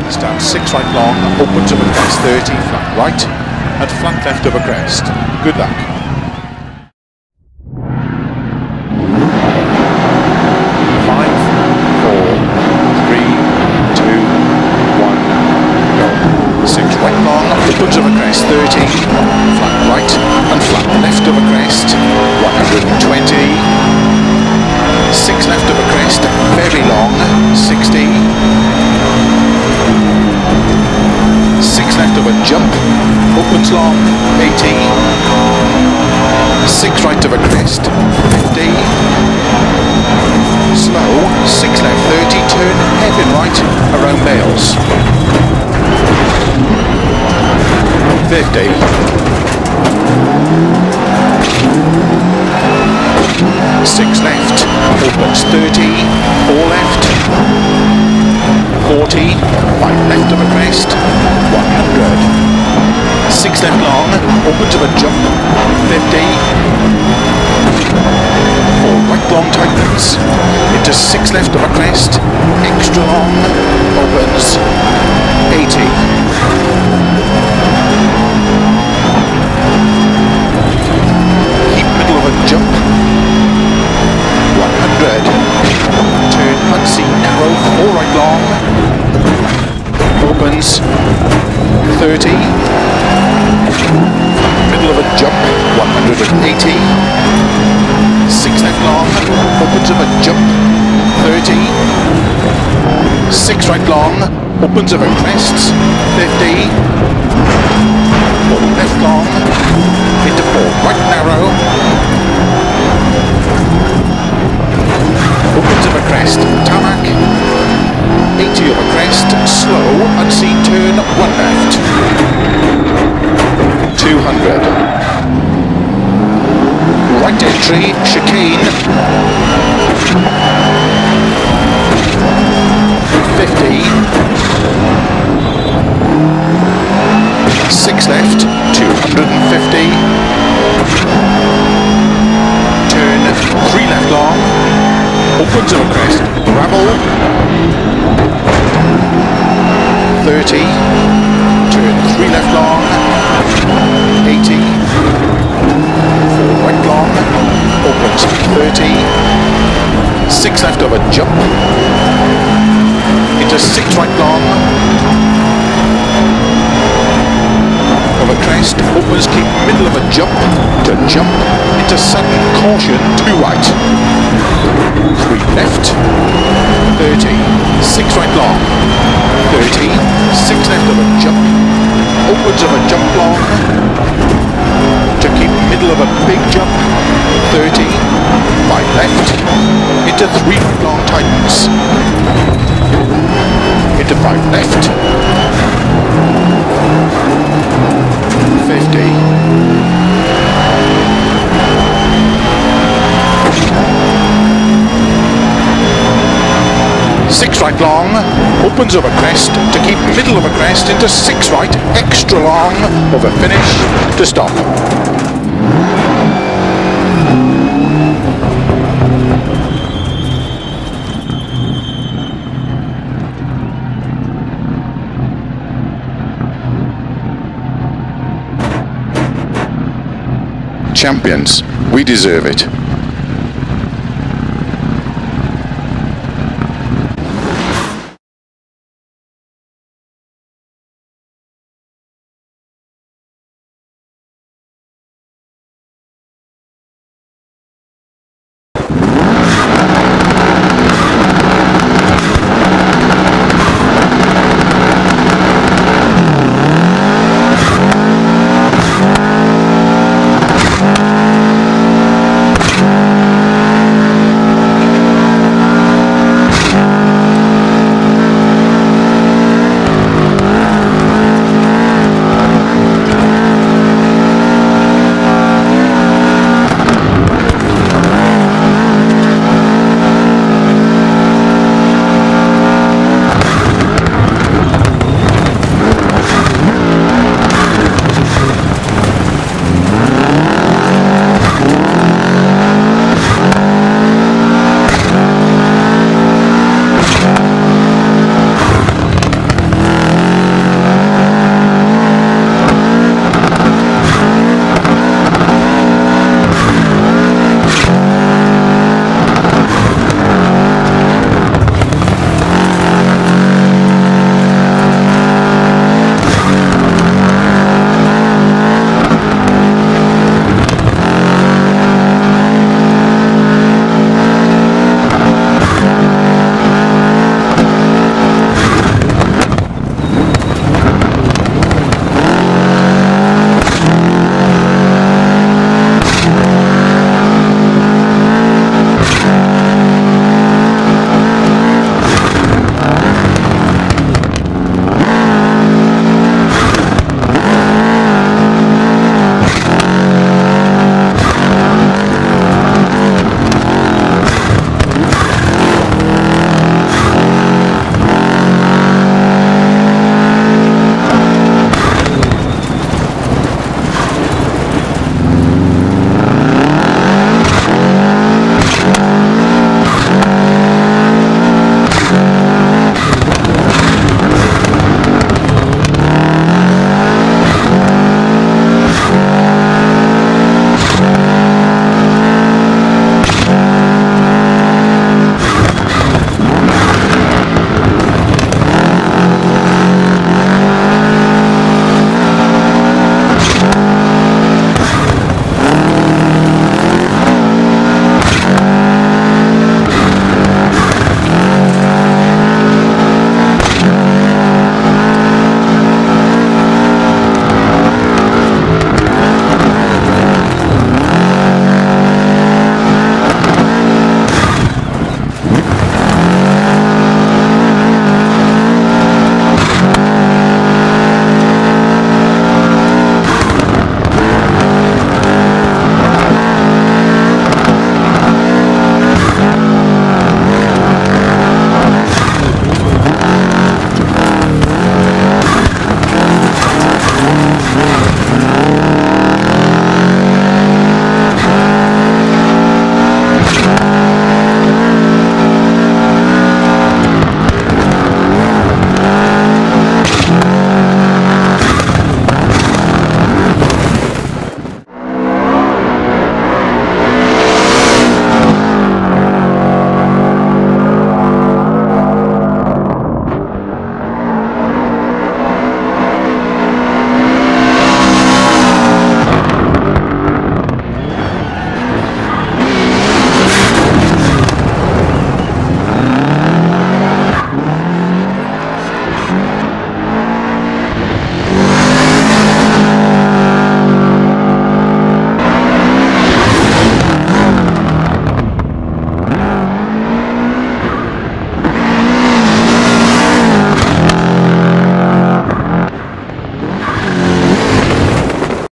Stand 6 right long, opens over crest 30, flat right, and flat left over crest. Good luck. Opens over crest 30, flat right and flat left over crest, 120, 6 left over crest, very long, 60, 6 left over jump, opens long, 80, 6 right over crest, 50, slow, 6 left 30, turn, hairpin right, around Bales. 50, 6 left, opens 30, 4 left, 40, 5 left of a crest, 100, 6 left long, opens of a jump, 50, 4 right long tightens, into 6 left of a crest, extra long, opens, 80. Jump 100, turn unseen narrow, 4 right long, opens 30, middle of a jump 180, 6 left long, opens of a jump 30, 6 right long, opens of a crest 50, 4 left long, into 4 right narrow, opens of a crest, tarmac, 80 of a crest, slow, unseen turn, 1 left, 200, right entry, chicane, 50, 6 left, 250, turn 3 left long, opens of a crest, gravel, 30, turn 3 left long, 80, 4 right long, opens 30, 6 left of a jump, into 6 right long, of a crest, opens, keep middle of a jump, to jump, into sudden caution, 2 right, 3 left, 30, 6 right long, 30, 6 left of a jump, opens of a jump long, to keep middle of a big jump, 30, 5 left, into 3 right long tightens, into 5 left, 50, 6 right long, opens over crest, to keep middle of a crest, into 6 right, extra long, over finish, to stop. Champions, we deserve it.